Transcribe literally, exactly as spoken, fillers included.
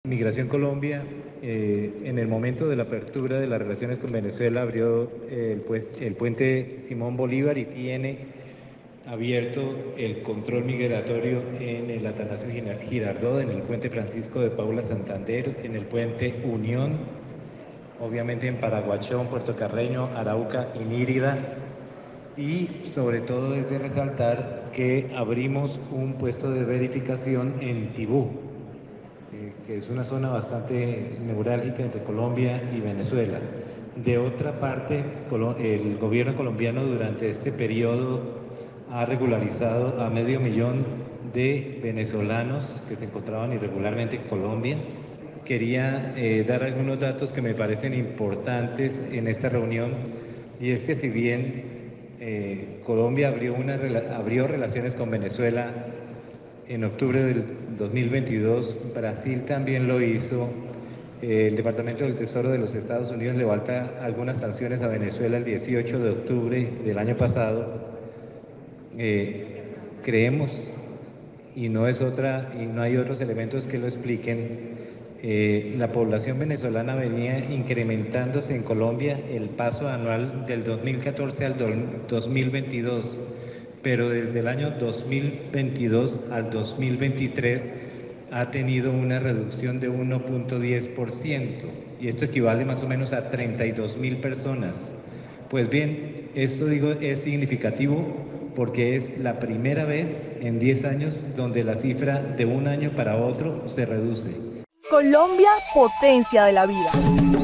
Migración Colombia, eh, en el momento de la apertura de las relaciones con Venezuela, abrió el, pues, el puente Simón Bolívar y tiene abierto el control migratorio en el Atanasio Girardot, en el puente Francisco de Paula Santander, en el puente Unión, obviamente en Paraguachón, Puerto Carreño, Arauca y Mérida. Y sobre todo es de resaltar que abrimos un puesto de verificación en Tibú, eh, que es una zona bastante neurálgica entre Colombia y Venezuela. De otra parte, el gobierno colombiano durante este periodo ha regularizado a medio millón de venezolanos que se encontraban irregularmente en Colombia. Quería eh, dar algunos datos que me parecen importantes en esta reunión, y es que si bien eh, Colombia abrió, una, abrió relaciones con Venezuela en octubre del dos mil veintidós, Brasil también lo hizo. Eh, el Departamento del Tesoro de los Estados Unidos levanta algunas sanciones a Venezuela el dieciocho de octubre del año pasado. Eh, creemos, y no es otra, y no hay otros elementos que lo expliquen, eh, la población venezolana venía incrementándose en Colombia el paso anual del dos mil catorce al dos mil veintidós, pero desde el año dos mil veintidós al dos mil veintitrés ha tenido una reducción de uno punto diez por ciento, y esto equivale más o menos a treinta y dos mil personas. Pues bien, esto digo es significativo porque es la primera vez en diez años donde la cifra de un año para otro se reduce. Colombia, potencia de la vida.